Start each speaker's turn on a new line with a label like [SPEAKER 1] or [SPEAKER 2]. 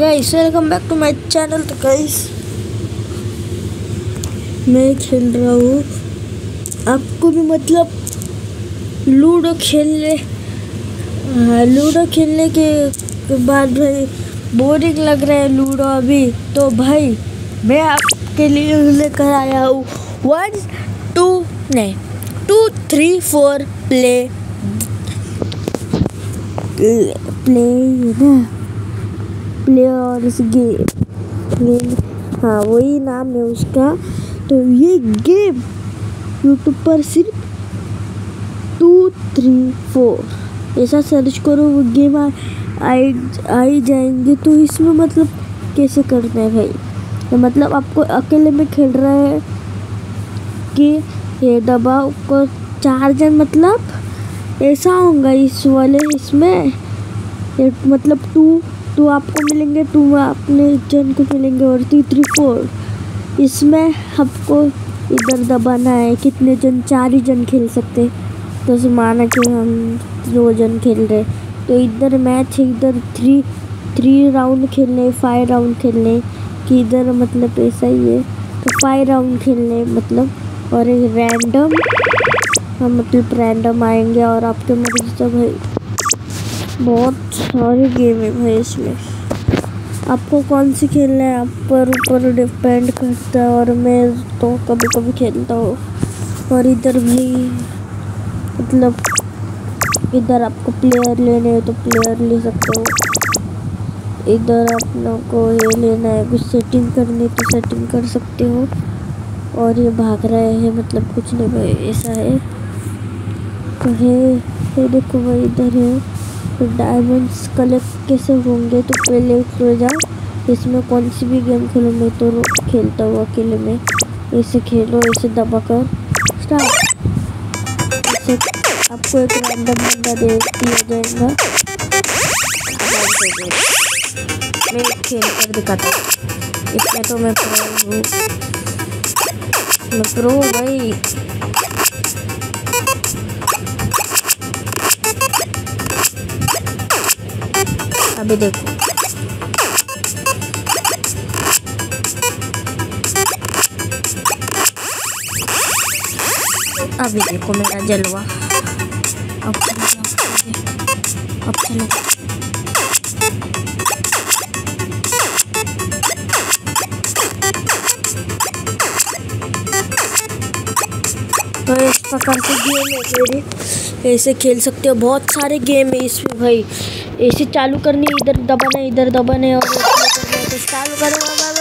[SPEAKER 1] Guys welcome back to my channel. तो guys मैं खेल रहा हूँ, आपको भी मतलब लूडो खेलने के बाद भाई बोरिंग लग रहा है लूडो अभी, तो भाई मैं आपके लिए लेकर आया हूँ 1 2 3 4 प्ले और इस गेम, हाँ वही नाम है उसका। तो ये गेम यूट्यूब पर सिर्फ 2 3 4 ऐसा सर्च करो, वो गेम आ ही जाएंगे। तो इसमें मतलब कैसे करना है भाई, तो मतलब आपको अकेले में खेल रहा है कि ये दबाव को 4 जन मतलब ऐसा होगा इस वाले, इसमें मतलब 2 आपको मिलेंगे, 2 अपने जन को मिलेंगे और 3 3 4 इसमें आपको इधर दबाना है। कितने जन? 4 ही जन खेल सकते। तो माना कि हम 2 जन खेल रहे, तो इधर मैच है, इधर 3 राउंड खेलने, 5 राउंड खेलने कि इधर मतलब ऐसा ही है। तो 5 राउंड खेलने मतलब, और एक रैंडम, हम मतलब रैंडम आएंगे और आपके मर्जी से भाई बहुत सारे गेम है भाई इसमें। आपको कौन सी खेलना है आप पर ऊपर डिपेंड करता है। और मैं तो कभी कभी खेलता हूँ। और इधर भाई मतलब इधर आपको प्लेयर लेने हैं तो प्लेयर ले सकते हो, इधर आप लोग को ये लेना है, कुछ सेटिंग करनी तो सेटिंग कर सकते हो। और ये भाग रहे हैं मतलब कुछ नहीं भाई, ऐसा है। तो है देखो भाई इधर है। तो डायमंड्स कलेक्ट कैसे होंगे, तो पहले हो जाओ इसमें कौन सी भी गेम खेलो, मैं तो खेलता हूँ अकेले में। ऐसे खेलो, ऐसे दबाकर स्टार्ट, ऐसे आपको एक रैंडम बंदा दे दिया जाएगा। मैं खेल कर दिखाता हूँ, इसमें तो मैं प्रो हूँ, मैं प्रो भाई। अभी देखो, अभी देखो मेरा जलवा। अब चलो तो इस प्रकार से गेम है मेरे, ऐसे खेल सकते हो। बहुत सारे गेम है इसमें भाई। ऐसे चालू करनी, इधर दबाना, इधर दबाने और तो चालू करो।